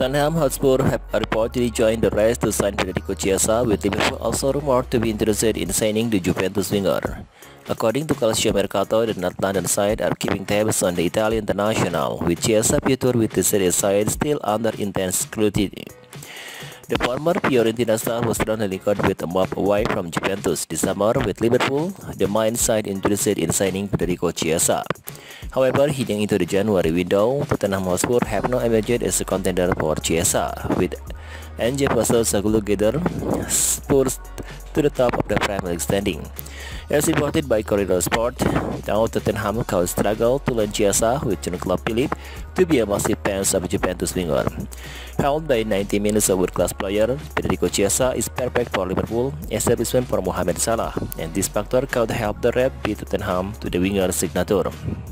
Tottenham Hotspur have reportedly joined the race to sign Federico Chiesa, with Liverpool also rumored to be interested in signing the Juventus winger. According to Calcio Mercato, the North London side are keeping tabs on the Italian international, with Chiesa future with the Serie side still under intense scrutiny. The former Fiorentina star was strongly linked with a move away from Juventus this summer, with Liverpool, the main side, interested in signing Federico Chiesa. However, heading into the January window, Tottenham Hotspur have not emerged as a contender for Chiesa, with Ange Postecoglou gather Spurs to the top of the Premier League standing. As reported by Corriere Sport, now Tottenham could struggle to land Chiesa, with Jurgen Klopp believed to be a massive fan of Juventus winger. Held by 90 minutes of world-class player, Federico Chiesa is perfect for Liverpool as a replacement for Mohamed Salah, and this factor could help the rep beat Tottenham to the winger's signature.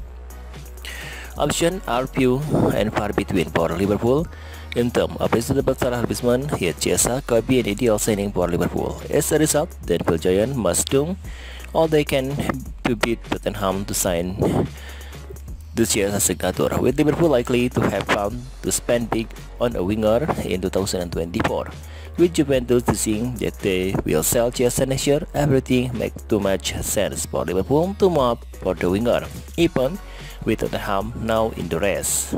Options are few and far between for Liverpool. In terms of reasonable Salah replacement, here Chiesa could be an ideal signing for Liverpool. As a result, the Anfield Giants must do all they can to beat Tottenham to sign the Chiesa signature, with Liverpool likely to have found to spend big on a winger in 2024. With Juventus saying that they will sell Chiesa next year, everything makes too much sense for Liverpool to move for the winger, even with Tottenham now in the race.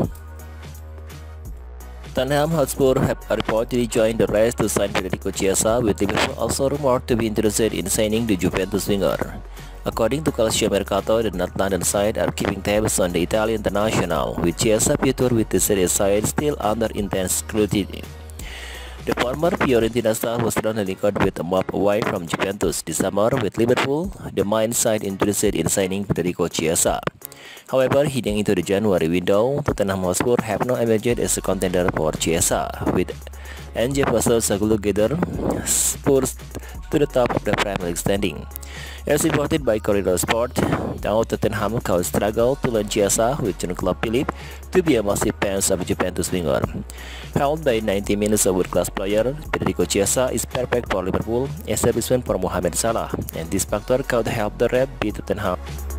Tottenham Hotspur have reportedly joined the race to sign Federico Chiesa, with Liverpool also rumored to be interested in signing the Juventus winger. According to Calcio Mercato, the North London side are keeping tabs on the Italian international, with Chiesa future with the Serie side still under intense scrutiny. The former Fiorentina star was strongly linked with a move away from Juventus this summer, with Liverpool, the main side, interested in signing Federico Chiesa. However, heading into the January window, Tottenham Hotspur have not emerged as a contender for Chiesa, with Ange Postecoglou gather Spurs to the top of the Premier League standing. As reported by Corriere Sport, now Tottenham could struggle to land Chiesa, with Jurgen Klopp believed to be a massive fan of Juventus winger. Held by 90 minutes of world-class player, Federico Chiesa is perfect for Liverpool as a replacement for Mohamed Salah, and this factor could help the rep beat Tottenham.